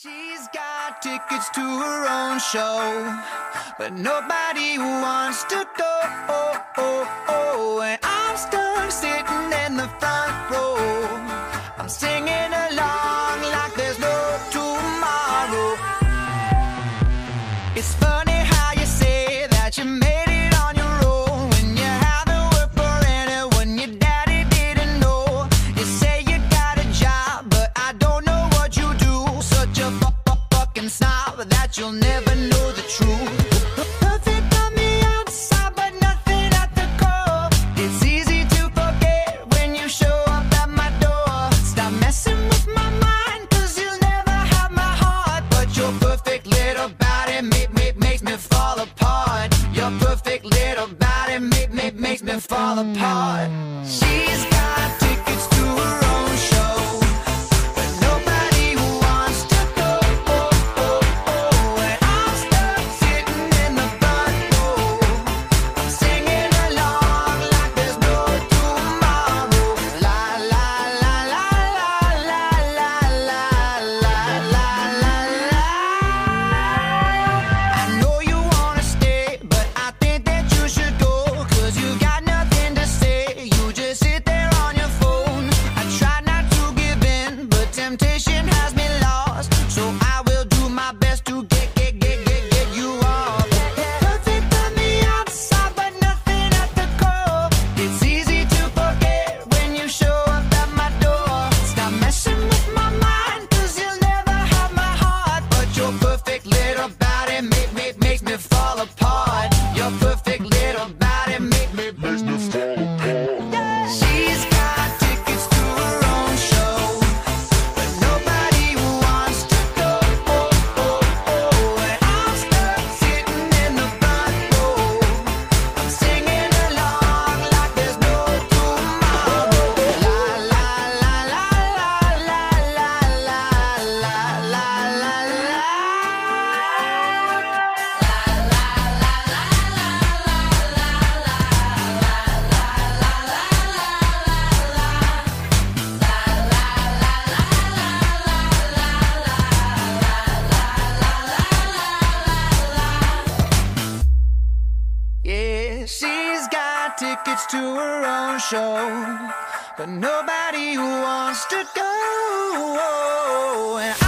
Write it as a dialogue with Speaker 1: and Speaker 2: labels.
Speaker 1: She's got tickets to her own show, but nobody wants to go. And I'm stuck sitting in the front row. I'm singing along like there's no tomorrow. It's funny how you say that you made it on your own when you haven't worked for anyone your daddy didn't know. You say you got a job, but I don't know what you do. Such a fucking snob that you'll never know the truth. Perfect on the outside, but nothing at the core. It's easy to forget when you show up at my door. Stop messing with my mind, cause you'll never have my heart. But your perfect little body makes me fall apart. Your perfect little body makes me fall apart. She's got tickets to her own show, but nobody wants to go. And I'm stuck sitting in the front row. I'm singing along like there's no tomorrow. La la la la la la la la la la la. I know you wanna stay, but I think that you should go, cause you got nothing to say. You just sit there on your phone. I try not to give in, but temptation has me lost. So I will do my best to get you off. Perfect on the outside, but nothing at the core. It's easy to forget when you show up at my door. Stop messing with my mind, cause you'll never have my heart. But your perfect little body makes me fall apart. Your perfect little body makes me fall apart. She's got tickets to her own show, but nobody wants to go. And I'm stuck sitting in the front row. I'm singing along like there's no tomorrow. La la la la la la la la la la la. Yeah, she's got tickets to her own show, but nobody wants to go. And